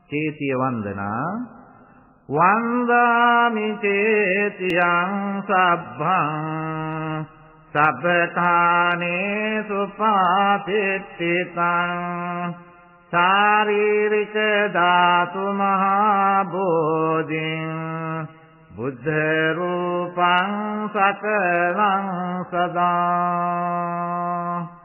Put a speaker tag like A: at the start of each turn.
A: චේතිය වන්දනා වන්දාමි චේතියං සබ්බං සබ්බථානේ සුපාතිත්තිතං ශාරීරික ධාතු මහා බෝධින් බුද්ධ රූපං සකලං සදා